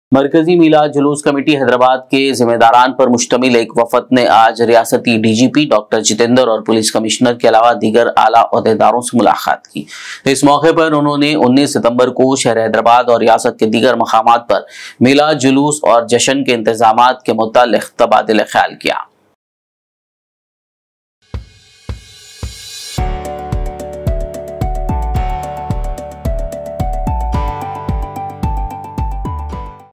मरकजी मिलाद जुलूस कमेटी हैदराबाद के जिम्मेदारान पर मुश्तमिल एक वफद ने आज रियासती डीजीपी डॉक्टर जितेंद्र और पुलिस कमिश्नर के अलावा दीगर आला ओहदेदारों से मुलाकात की। इस मौके पर उन्होंने 19 सितंबर को शहर हैदराबाद और रियासत के दीगर मकामात पर मिलाद जुलूस और जश्न के इंतजामात के मुताल्लिक तबादिल ख्याल किया।